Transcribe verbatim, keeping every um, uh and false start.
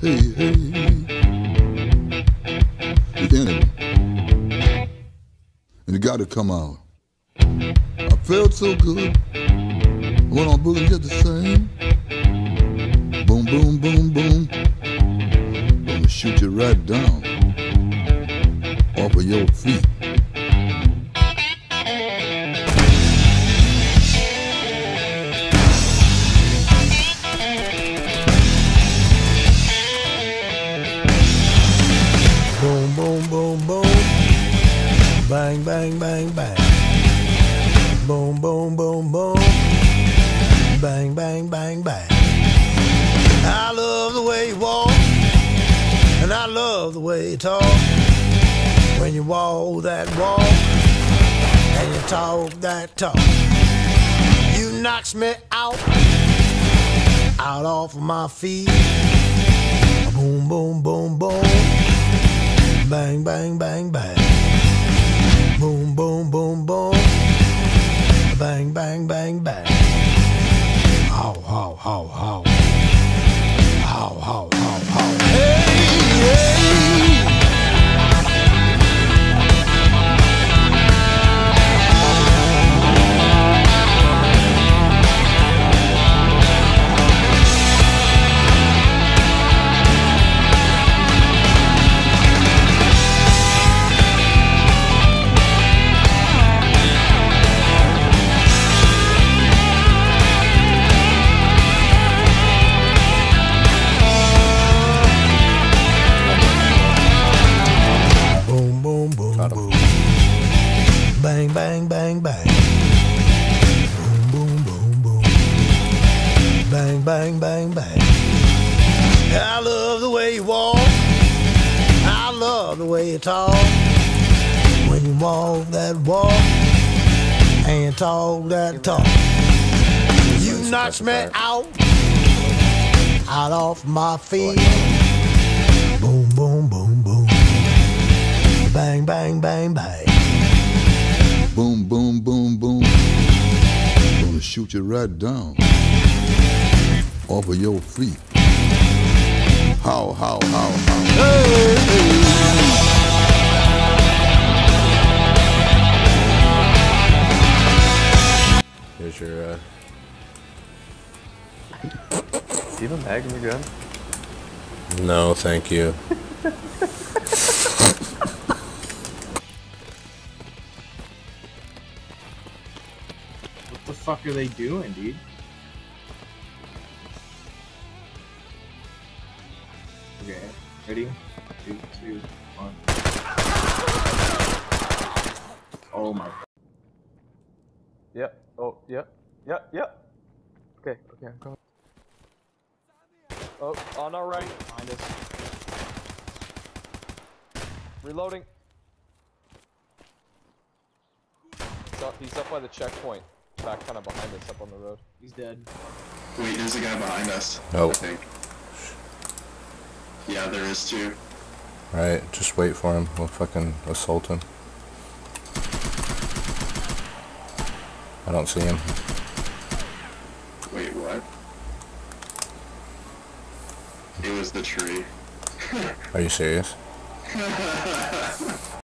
hey, hey. The enemy. And it got to come out. I felt so good. I went on boogie just the same. Boom, boom, boom, boom. Gonna shoot you right down off of your feet. Boom, boom, boom, boom. Bang, bang, bang, bang. Boom, boom, boom, boom. Bang, bang, bang, bang. I love the way you walk, and I love the way you talk. When you walk that walk, and you talk that talk, you knocks me out, out off of my feet. Boom, boom, boom, boom. Bang, bang, bang, bang. Boom, boom, boom, boom. Bang, bang, bang, bang. How, how, how, how. How, how, how, how. Hey, hey. Bang, bang, bang, bang. Boom, boom, boom, boom. Bang, bang, bang, bang. I love the way you walk. I love the way you talk. When you walk that walk and you talk that talk, you knocks me out, out off my feet. Boom, boom, boom, boom. Bang, bang, bang, bang. Boom, boom, boom, boom. Gonna shoot you right down off of your feet. How, how, how, how. Hey, hey. Here's your, uh... Do you have a mag in your gun? No, thank you. What the fuck are they doing, dude? Okay, ready? Three, two, one. Oh my. Yep. Oh, yep. Yep, yep. Okay, okay, I'm coming. Oh, on our right. Behind us. Reloading. He's up, he's up by the checkpoint. Back kind of behind us, up on the road. He's dead. Wait, there's a guy behind us. Oh. I think. Yeah, there is too. Alright, just wait for him. We'll fucking assault him. I don't see him. Wait, what? It was the tree. Are you serious?